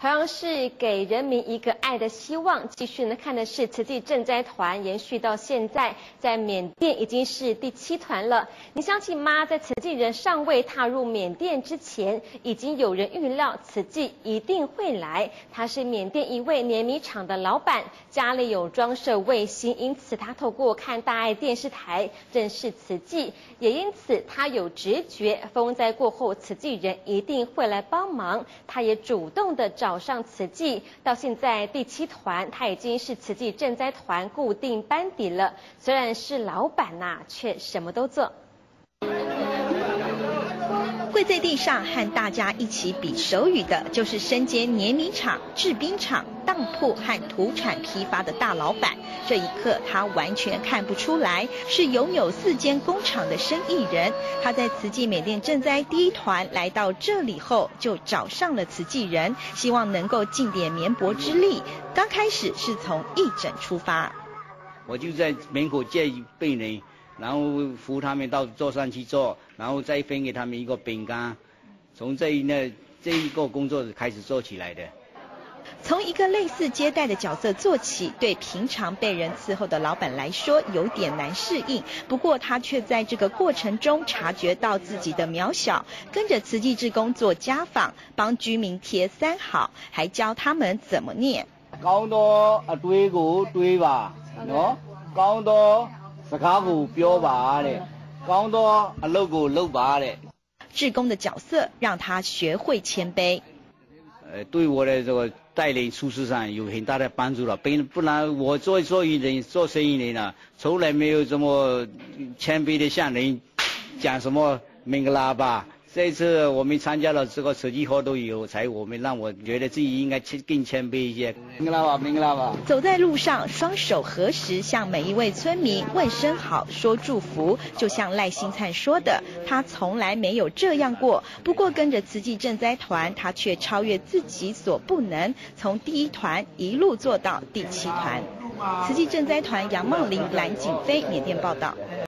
同样是给人民一个爱的希望。继续呢看的是慈济赈灾团延续到现在，在缅甸已经是第7团了。你相信吗？在慈济人尚未踏入缅甸之前，已经有人预料慈济一定会来。他是缅甸一位碾米厂的老板，家里有装设卫星，因此他透过看大爱电视台认识慈济，也因此他有直觉，风灾过后慈济人一定会来帮忙。他也主动的找上慈济，到现在第7团，他已经是慈济赈灾团固定班底了。虽然是老板呐，却什么都做。 跪在地上和大家一起比手语的，就是身兼碾米厂、制冰厂、当铺和土产批发的大老板。这一刻，他完全看不出来是拥有4间工厂的生意人。他在慈济缅甸赈灾第1团来到这里后，就找上了慈济人，希望能够尽点绵薄之力。刚开始是从义诊出发， 我就在门口接病人，然后扶他们到座上去坐，然后再分给他们一个饼干，从这一个工作开始做起来的。 从一个类似接待的角色做起，对平常被人伺候的老板来说有点难适应。不过他却在这个过程中察觉到自己的渺小，跟着慈济志工做家访，帮居民贴3好，还教他们怎么念。 講到啊對個對吧，喏，講到十卡個標吧咧，講到啊六個六吧咧。 志工的角色让他学会谦卑。 对我的这个带领处事上有很大的帮助了，不然我做生意人啊，从来没有这么谦卑的向人讲什么明个喇叭。这一次我们参加了这个慈济活动以后，让我觉得自己应该更谦卑一些。明个喇叭。 走在路上，双手合十，向每一位村民问声好，说祝福。就像赖新灿说的，他从来没有这样过。不过跟着慈济赈灾团，他却超越自己所不能，从第1团一路做到第7团。慈济赈灾团杨茂林、蓝景飞，缅甸报道。